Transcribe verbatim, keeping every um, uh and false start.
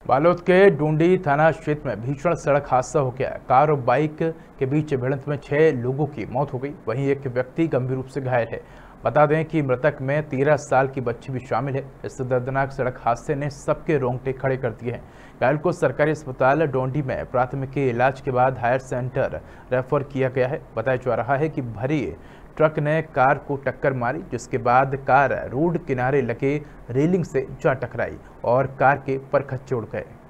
बालोद के डूंडी थाना क्षेत्र में भीषण सड़क हादसा हो गया। कार और बाइक के बीच भिड़ंत में छह लोगों की मौत हो गई, वहीं एक व्यक्ति गंभीर रूप से घायल है। बता दें कि मृतक में तेरह साल की बच्ची भी शामिल है। इस दर्दनाक सड़क हादसे ने सबके रोंगटे खड़े कर दिए हैं। घायल को सरकारी अस्पताल डोंडी में प्राथमिक इलाज के बाद हायर सेंटर रेफर किया गया है। बताया जा रहा है कि भरी ट्रक ने कार को टक्कर मारी, जिसके बाद कार रोड किनारे लगे रेलिंग से जा टकराई और कार के परखच्चे उड़ गए।